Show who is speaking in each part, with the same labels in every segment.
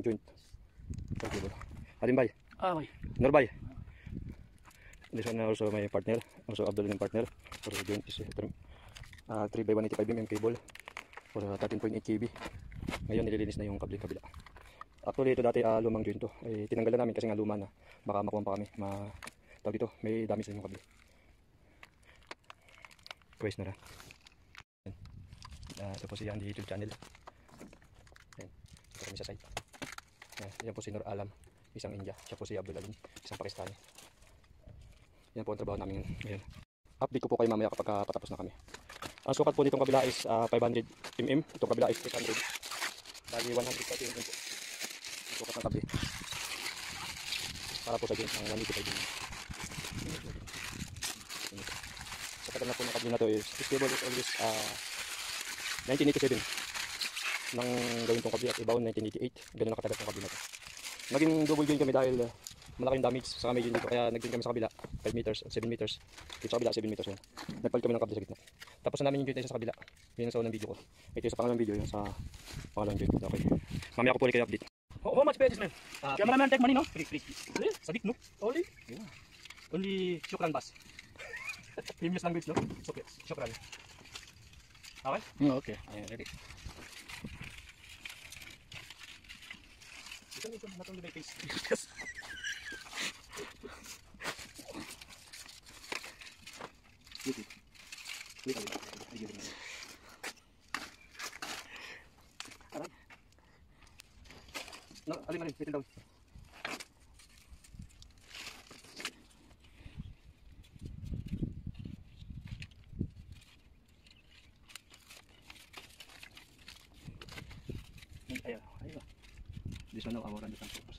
Speaker 1: joint sa cable. Alimbay.
Speaker 2: Okay.
Speaker 1: Norbay. This one also my partner, also Abdul yung partner. For the joint is 3x185mm cable for 13.8 kb. Ngayon nililinis na yung kabila. Actually ito dati lumang joint to. Tinanggalan namin kasi nga luma na. Baka makuha pa kami. Tawag dito, may damage na yung kable. Quest na lang. Ito po si Andy YouTube channel. Yan. Ito kami sa site. Yan po si Nur Alam, isang India. Siya po si Abdul Alim, isang Pakistani. Yan po ang trabaho namin ngayon. Update ko po kayo mamaya kapag patapos na kami. Ang sukat po nitong kabila is 500mm. Itong kabila is 800. Lagi 130mm po. Sukat ng kabila. Para po sa joint ng 185mm. Sa tagal na po ng kabila na to is this cable is always 1987 nang gawin tong kabila at ibaon 1988. Ganun nakatagal tong kabila na to. Naging double joint kami dahil malaking damage sa kamay dito, kaya nag-joint kami sa kabila 5 meters at 7 meters. Dito sa kabila 7 meters yan. Nagpalit kami ng kabila sa gitna. Tapos na namin yung joint na isa sa kabila. Yun ang sa unang video ko. Ito yung sa pangalawang video, yung sa pangalawang joint. Okay. Mamaya ko po ulit kayo update.
Speaker 2: How much pay this man? Cameraman take money no? Free. Really? Sadik no? Only? Yeah. Only syukran bas. Famous language no? Okay. Syukran. Okay?
Speaker 3: Okay. I'm ready.
Speaker 2: Ito nito natong may face. No, alin, bitin daw. Ayo. This one now, awaran dito ang purpose.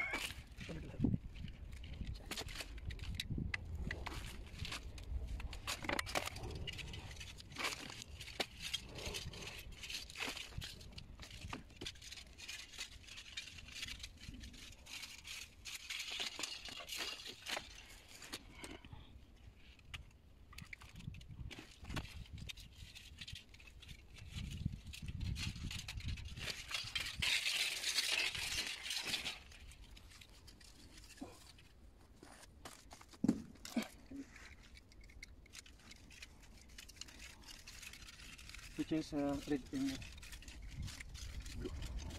Speaker 2: Which is red in blue.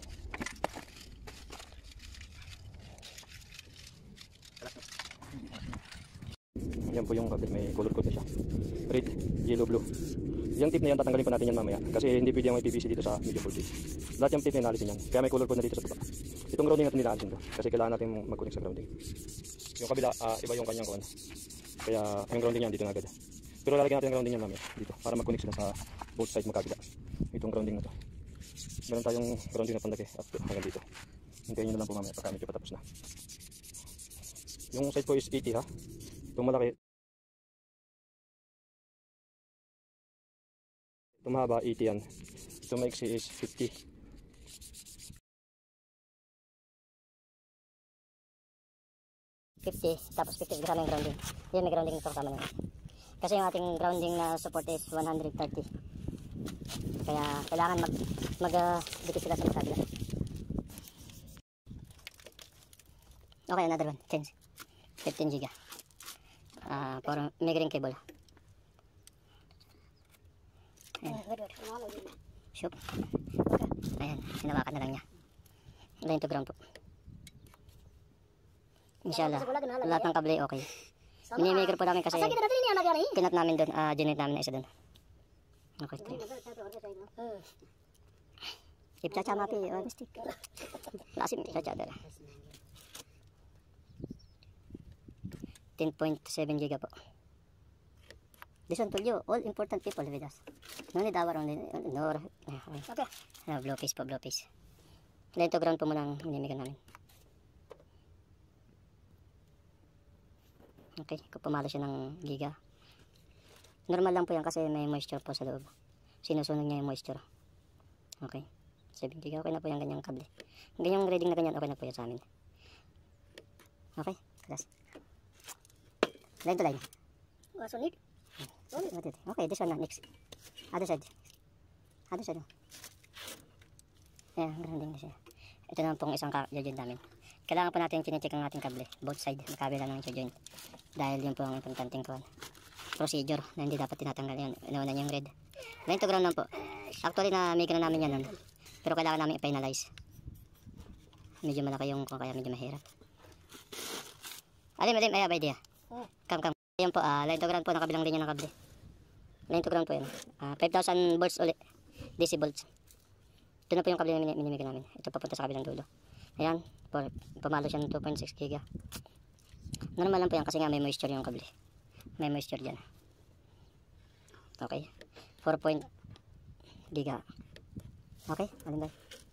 Speaker 1: Yan po yung kabel, may color code na siya. Red, yellow, blue. Yung tip na yan, tatanggalin pa natin yan mamaya. Kasi hindi pwede yung may PVC dito sa medium voltage. Lahat yung tip na inalisin yan. Kaya may color code na dito sa baba. Itong grounding natin nilalisin to. Kasi kailangan natin mag-connect sa grounding. Yung kabila, iba yung kanyang kuwan. Kaya yung grounding yan dito na agad. Pero lalagyan natin yung grounding yan mamaya dito. Para mag-connect sila sa both side magkabila. Itong grounding na to. Meron tayong grounding na pandaki up to hanggang dito. Hintayin nyo na lang po mamaya pagka medyo patapos na. Yung side ko is 80 ha. Itong malaki. Itong mahaba 80 yan. Itong maiksi is 50.
Speaker 4: Tapos 50 kasama yung grounding. Yan, may grounding ito kasama nyo. Kasi yung ating grounding na support is 130. Kaya kailangan mag-dikit sila sa kabila. Okay, another one. Change. 15 giga. For migraine cable. Ayan. Shoop. Ayan, hinawakan na lang niya. Line to ground po. Inshallah, lahat ng kable okay. Minimigre po namin kasi kinat namin doon, ginit namin na isa doon. Okay, stream. Ipchacha mapi, mistik. Lasim, ipchacha dala. 10.7 giga po. This one told you, all important people with us. No need our only, no. Okay. Blow piece po, blow piece. Line to ground po muna ang minimigre namin. Okay, kung pumalo siya ng giga. Normal lang po yan kasi may moisture po sa loob. Sinusunog niya yung moisture. Okay. 7 giga, okay na po yung ganyang kable. Ganyang reading na ganyan, okay na po yan sa amin. Okay, class. Line to line.
Speaker 5: Solid.
Speaker 4: Okay, this one na, next. Other side. Other side. Ayan, grounding na siya. Ito naman pong isang joint namin. Kailangan po natin chinecheck ang ating kable, both side, magkabila ng joint. Dahil yun po ang importanteng procedure na hindi dapat tinatanggal yan. Inuuna yung red. Line to ground lang po. Actually na may na namin yan nun. Pero kailangan namin i-finalize. Medyo malaki yung kung kaya medyo mahirap. Alim, ay abay dia. Kam. Ayan po, line to ground po ng kabilang linya ng kable. Line to ground po yan. 5,000 volts ulit. DC volts. Ito na po yung kable na minimigay namin. Ito papunta sa kabilang dulo. Ayan, pamalo siya ng 2.6 giga. Normal lang po yan kasi nga may moisture yung kable. May moisture dyan. Okay. 4 giga. Okay, alin ba?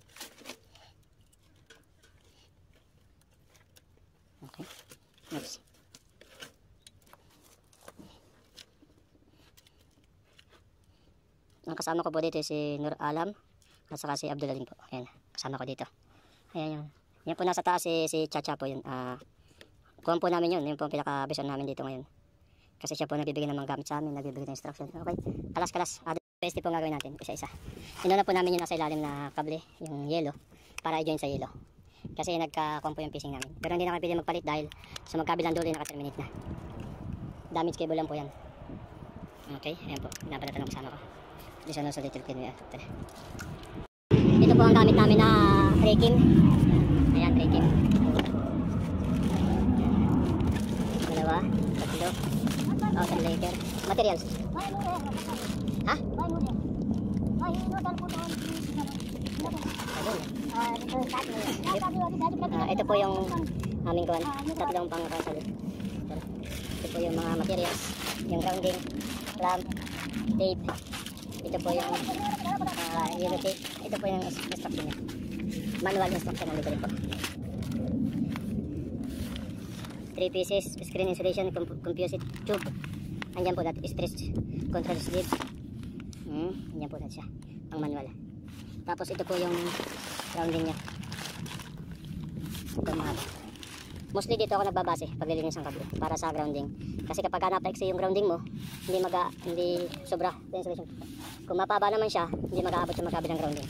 Speaker 4: Okay. Next. Ang kasama ko po dito si Nur Alam at saka si Abdul Alim po. Ayan, kasama ko dito. Ayan yung. Yan po nasa taas si Chacha po yun. Kuhan po namin yun. Yun po ang pinaka-vision namin dito ngayon. Kasi siya po nagbibigay ng mga gamit sa amin. Nagbibigay ng instruction. Okay. Kalas. PST po ang gagawin natin. Isa-isa. Inuna po namin yung nasa ilalim na kable. Yung yellow. Para i-join sa yellow. Kasi nagka-compo yung piecing namin. Pero hindi na kami pwede magpalit dahil sa magkabilang dulo naka-terminate na. Damage cable lang po yan. Okay. Ayan po. Napalatan ang kasama ko. This one also little pin. Ito po ang gamit namin na tray-kim. Ayan, tray-kim. Dalawa, tatlo. Oscillator. Materials. Ha? Ito po yung aming kuwan. Tatlong pang-kasal. Ito po yung mga materials. Yung grounding, clamp, tape. Ito po yung yellow tape. Ito po yung instruction niya. Manual instruction nandito rin po. 3 pieces, screen insulation, composite tube. Andyan po lahat, stress control sleeves. Andyan po lahat siya, ang manual. Tapos ito po yung grounding niya. Ito mahaba. Mostly dito ako nagbabase paglilinis ng kable para sa grounding. Kasi kapag na-flex yung grounding mo, hindi sobra the insulation. Kung mapaba naman siya, hindi mag-aabot yung magkabilang grounding.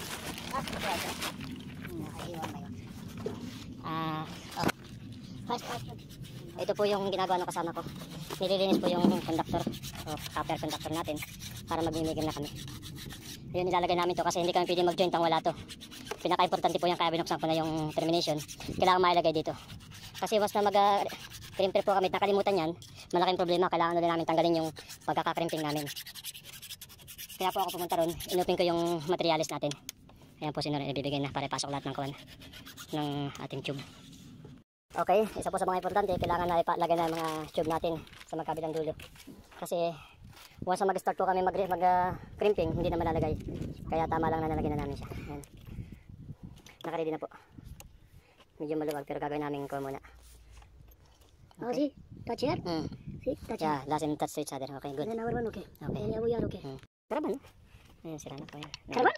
Speaker 4: Ito po yung ginagawa ng kasama ko. Nililinis po yung conductor o copper conductor natin para magmimigil na kami. Yun, nilalagay namin to kasi hindi kami pwede mag-joint ang wala to. Pinaka-importante po yung kaya binuksan ko na yung termination. Kailangan mailagay dito. Kasi once na mag-crimping po kami, nakalimutan yan, malaking problema. Kailangan ulit namin tanggalin yung pagkaka-crimping namin. Kaya po ako pumunta ron, inupin ko yung materials natin. Ayan po sinuro, ibibigay na para ipasok lahat ng kuwan ng ating tube. Okay, isa po sa mga importante, kailangan na ipalagay na mga tube natin sa magkabilang dulo. Kasi once na mag-start po kami mag-crimping, hindi na malalagay. Kaya tama lang na nalagay na namin siya. Ayan. Nakaready na po. Medyo maluwag pero gagawin namin ko muna.
Speaker 3: Oh, see, touch here. See, touch here.
Speaker 4: Yeah, last and touch to each other. Okay, good.
Speaker 3: And then our one, okay.
Speaker 4: Okay.
Speaker 3: And we are okay.
Speaker 4: Karaban, no? Ayan, sira na po yan.
Speaker 3: Karaban?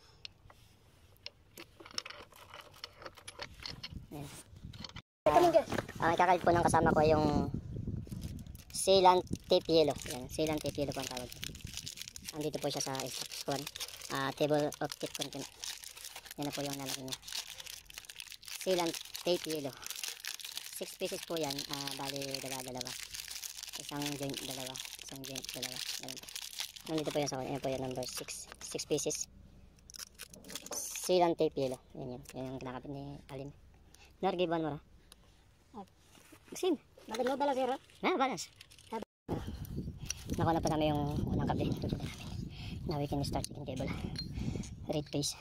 Speaker 4: Ayan.
Speaker 3: Coming guys.
Speaker 4: Ang ikakalit po ng kasama ko yung sealant tape yellow. Ayan, sealant tape yellow po ang tawag. Andito po siya sa instruction. Table of tape content. Yan na po yung lalaki niya. Sealant tape yellow. 6 pieces po yan. Bali dalawa. Isang joint dalawa. Isang joint dalawa. Ganun po. Nandito po yan sa yan po yung number 6. 6 pieces. Sealant tape yellow. Yan. Yan yung kinakabit ni Alim. Nargiban mo ra. Sim.
Speaker 3: Bakit mo balas here?
Speaker 4: Balas. Nakuha na po namin yung unang kable. Tutuloy namin. Now we can start checking cable. Red face.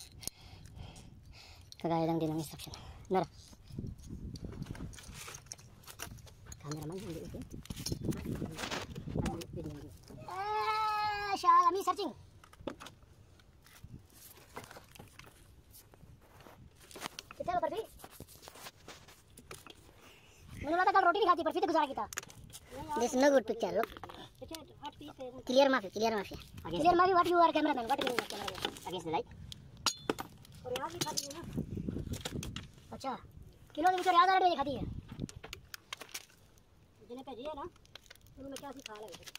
Speaker 4: Kagaya lang din ng instruction. Nara. Cameraman, hindi ito.
Speaker 3: Xiaomi searching. कितना बर्फी? मैंने बोला था कल रोटी नहीं खाती बर्फी तो गुजारा किया.
Speaker 4: This is no good picture. Look. Clear mafia.
Speaker 3: Clear movie. What you are cameraman? What you are cameraman?
Speaker 4: Against the light.
Speaker 3: और यहाँ भी खाती है ना. अच्छा. किलो में याद आ रहा है खाती है. जिन्हें पे जी है ना. उनमें क्या सिखा रहा है?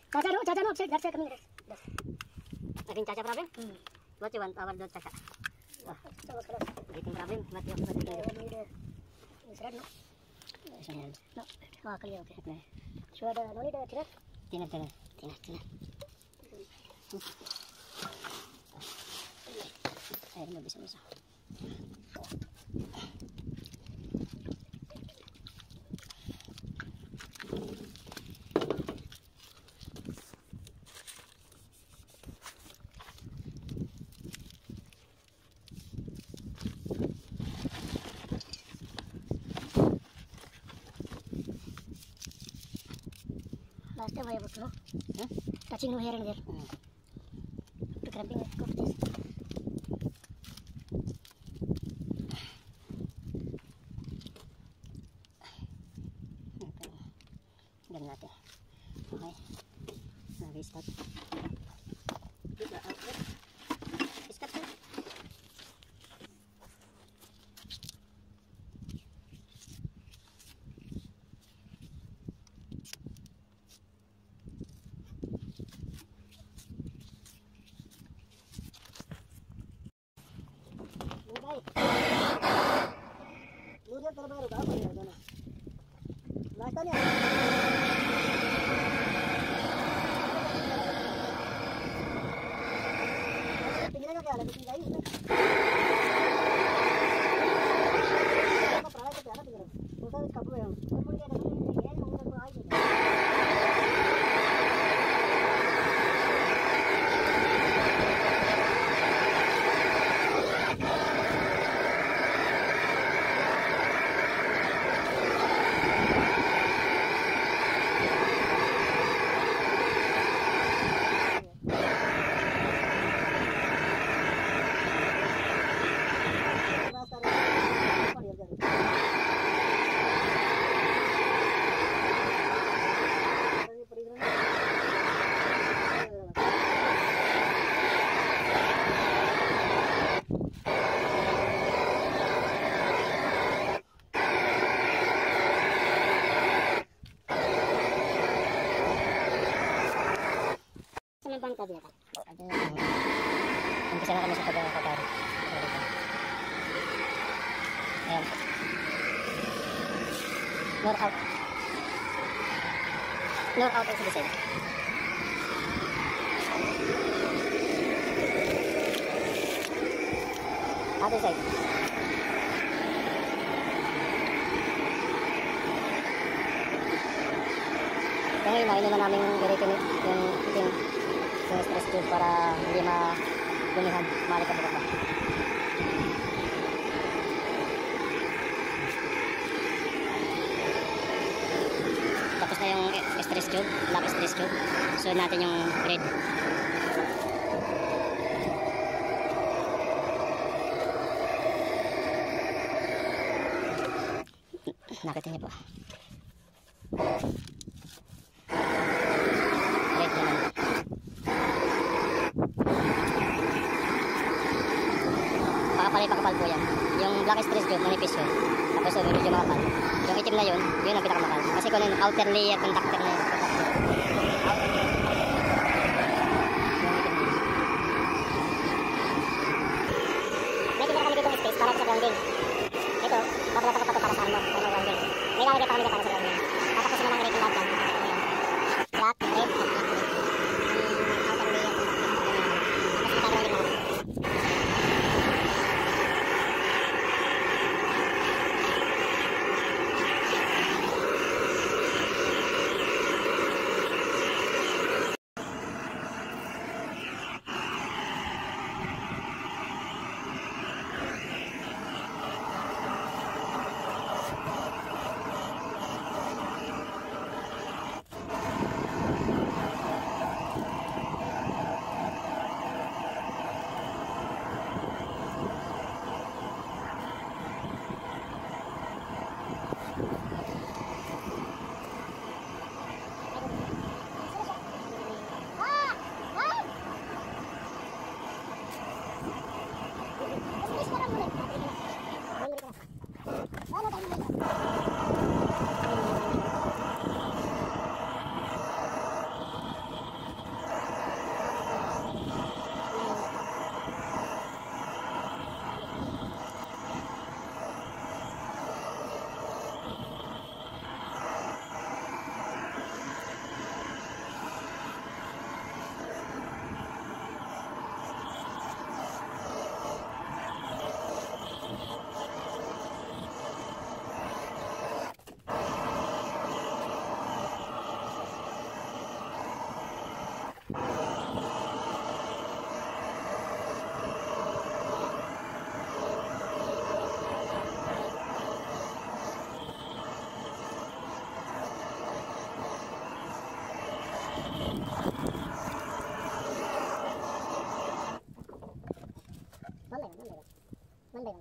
Speaker 3: Caca no, upside, that's coming.
Speaker 4: Having Chacha problem? What you want? Our dog Chacha. Getting problem? What you want?
Speaker 3: It's red, no?
Speaker 4: This one.
Speaker 3: No. Oh, clear, okay.
Speaker 4: Okay.
Speaker 3: Sure, no need a
Speaker 4: Tina. Ayan mo, bisa.
Speaker 3: Last time I was, no? Touching no here and there. To cramping it, got this.
Speaker 4: Ganun natin. Okay. Nag-start. Start na.
Speaker 3: Last time,
Speaker 4: Bangka dia kan. Umpisa na kami sa pagkakatari. Ayan. North out. North out is the side. Other side. Kaya ngayon na namin gamitin yung iting yung stress tube para hindi magumihan, malikabukak pa. Tapos na yung stress tube, lock stress tube. So natin yung thread. Nakita niyo po. Thread naman. Pakapal po yan. Yung black stress tube, manipis yun. Tapos so, medyo makapal. Yung itim na yun ang pinakamakal. Kasi kung yung outer layer conductor na yun. May tinira kami dito ng space para sa grounding. Ito, papalat ako para sa ano, para sa grounding. May lalagay pa kami dito para sa grounding. Tapos na lang rate lahat yan. Black, red, outer layer conductor.
Speaker 3: One by one.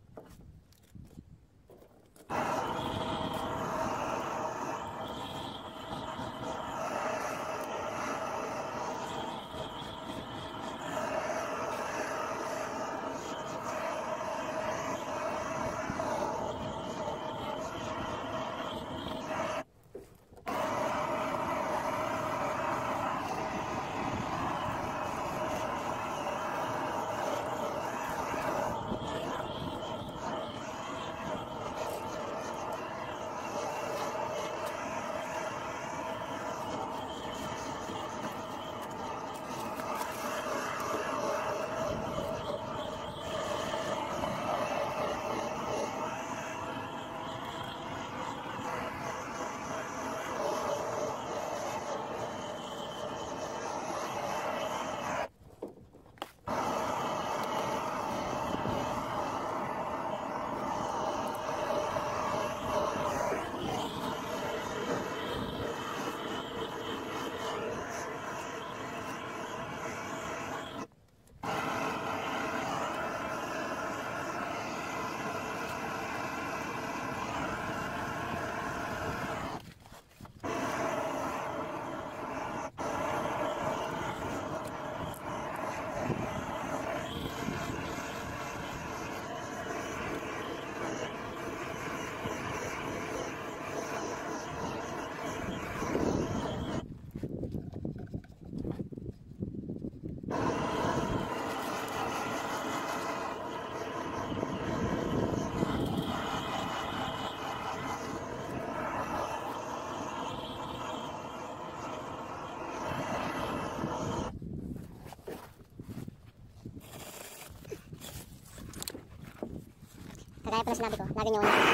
Speaker 3: Kagaya pala sinabi ko, lagi nyo unahin.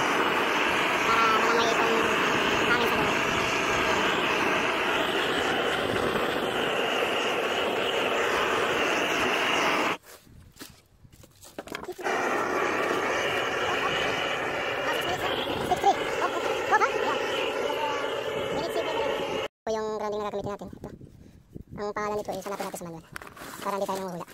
Speaker 3: Para walang may ipong hangin sa loob. Ito yung grounding na gagamitin natin. Ito. Ang pangalan nito ay sanapin natin sa manual. Para hindi tayo nanguhula.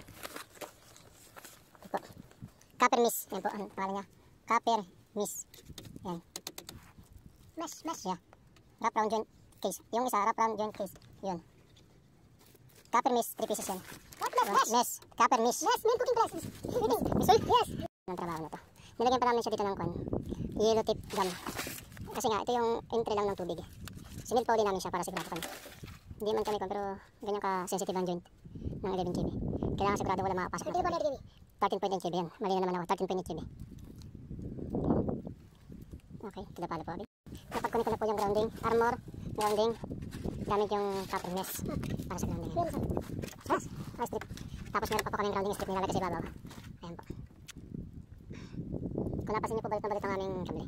Speaker 3: Copper miss. Yan po ang pangalan niya. Copper miss. Yan. Mesh. Yeah. Wrap round joint case. Yung isa, wrap round joint case. Yun. Copper miss. 3 pieces yan. What? Mesh. Copper miss. Yes, main cooking press. Misol? Yes. Ang trabaho na to. Nilagyan pa namin siya dito ng yellow tip gum. Kasi nga, ito yung entry lang ng tubig. Sinil pa uli namin siya para sigurado kami. Hindi man kami pero ganyan ka-sensitive ang joint ng 11 kb. Kailangan sigurado wala makapasok na tubig. 13.8 kb yan. Mali na naman ako. 13.8 kb. Okay, tinapalo po. Napag-connect ko na po yung grounding. Armor, grounding. Gamit yung copper mesh para sa grounding. Strip. Tapos meron pa po kaming grounding strip nilalagay sa ibabaw. Ayan po. Kung napasin niyo po balit na balit ang aming kable.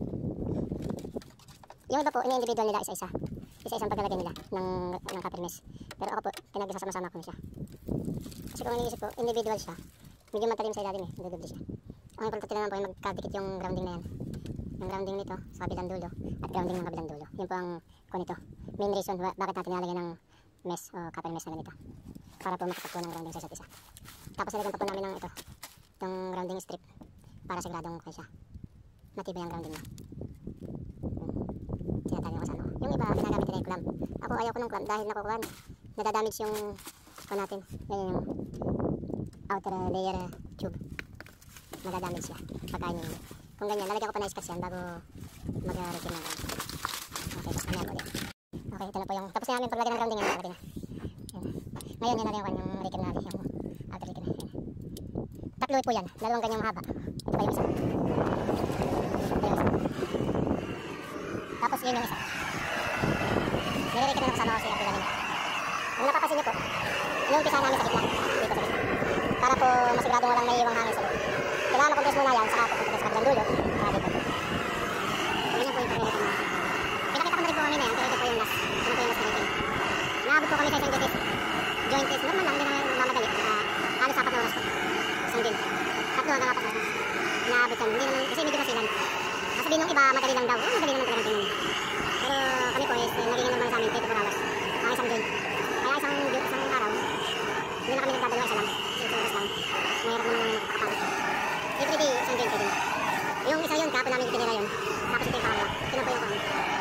Speaker 3: Yung iba po, ini-individual nila isa-isa. Isa-isang paglalagay nila ng copper mesh. Pero ako po, pinagsasama-sama ko na siya. Kasi kung iniisip ko, individual siya. Medyo matalim sa ilalim dudubli siya. Ang importante naman po ay magkadikit yung grounding na yan. Yung grounding nito sa kabilang dulo at grounding ng kabilang dulo. Yun po ang nito. Main reason bakit natin nilalagay ng mesh o copper mesh na ganito. Para po makapagpo ng grounding sa isa't isa. Tapos nilagyan pa po namin ng ito. Itong grounding strip. Para siguradong okay siya. Matibay ang grounding niya. Tinatali ko sa ano. Yung iba, ginagamit nila yung clamp. Ako ayaw ko ng clamp dahil nakukuhan. Nadadamage yung natin. Yan yung outer layer tube. Nadadamage siya. Pagkain yun. Kung ganyan, lalagyan ko pa na scotch yan bago mag-retin ng grounding. Okay, tapos kanya ulit. Okay, ito na po yung, tapos na namin paglagay ng grounding yan, nakalagay na. Yan. Ngayon, yan natin yung retin natin, yung outer retin na. Tatlo po yan, dalawang ganyang mahaba. Ito pa yung isa. Ito yung isa. Tapos yun yung isa. Nire-retin na kasama ko si Abdullah nila. Kung napapansin niyo po, yung umpisa namin sa gitna. Dito sa gitna. Para po masigurado walang may iwang hangin sa loob. Kailangan makompress muna yan, saka pupunta sa kabilang dulo. Para dito. Ganyan po yung pag-retin natin. Pinakita ko na rin po kanina yan, pero ito po yung last. Ano po yung last na retin. Naabot po kami sa isang joint test. Normal lang, hindi naman mamadali. Halos 4 na oras po. Isang din. 3 hanggang 4 oras. Naabot yan. Hindi naman, kasi medyo masilan. Masabihin ng iba, madali lang daw. Madali naman talagang tingnan. Pero kami po is, naging naman sa amin 3 to 4 hours. Ang isang joint. Kaya isang araw, hindi na kami nagdadalawa, isa lang. 6 oras lang. Mahirap naman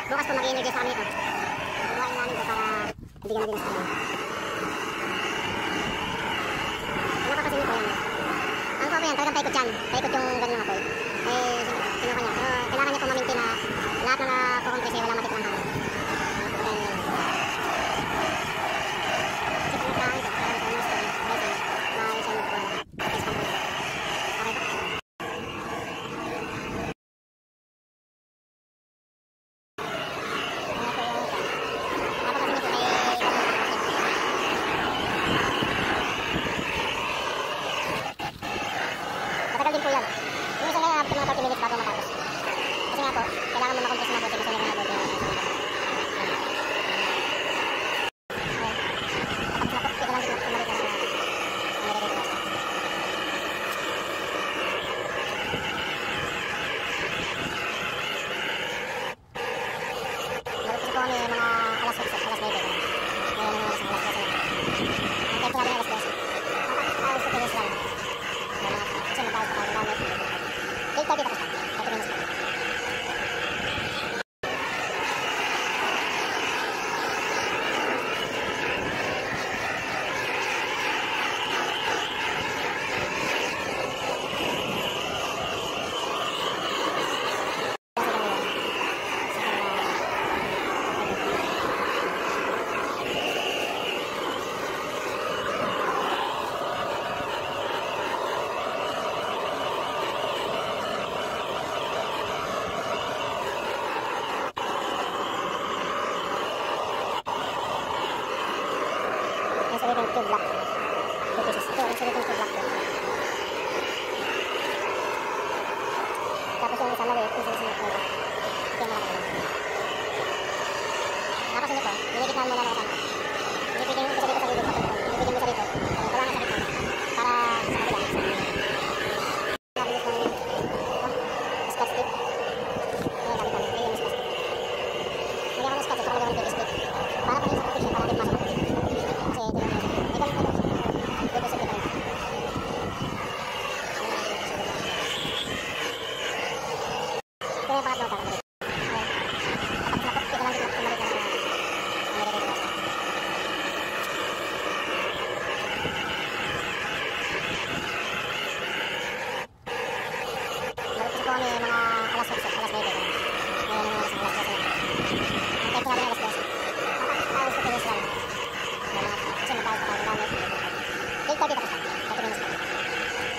Speaker 3: Bukas po mag-i-energy sa amin ito. Bukain namin ito para bigyan natin sa amin. Napakasin niyo po yan. Ang po yan, talagang paikot yan. Paikot yung ganun apoy. Eh, sinuka niya. Pero kailangan niya po maminti na lahat na nakukompress ay wala matitrang hangin. Kasi pag nagkain ito, kailangan ito yung story. Maayos yung po. Okay ba? Matagal din po yan. Yung isa nga, mga 30 minutes bago matapos. Kasi nga po, kailangan mo makompress na mabuti kasi nga mabuti. Insulating tube lock. 2 pieces. Ito, insulating tube lock. Tapos yung isa maliit, insulating tube lock. Ito yung malaki. Tapos ito, niligitnaan muna ng kasama. Hindi pwedeng isa dito sa gilid. Hindi pwedeng isa dito. Kailangan sa gitna. Para sa kabila. Nabilis ng scotch tape. Ayan, gamit namin. Ayan yung scotch tape. Nagyan ko ng scotch tape para magawin ng tape. Para pa rin sa protection, para din masok.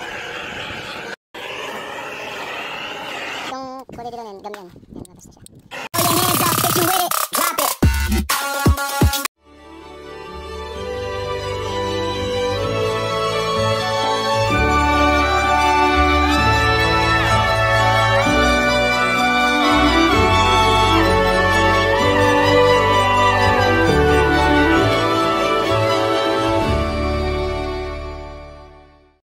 Speaker 3: Pwede dito na yan, gamihan. Yan, nabas na siya.